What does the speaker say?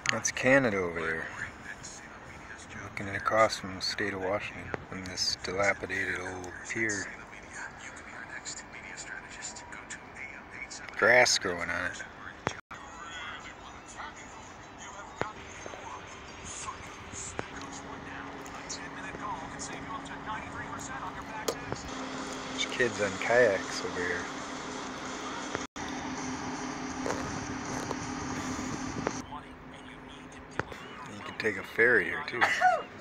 That's Canada over there. Looking across from the state of Washington on this dilapidated old pier. Grass growing on it. There's kids on kayaks over here. You can take a ferry here too.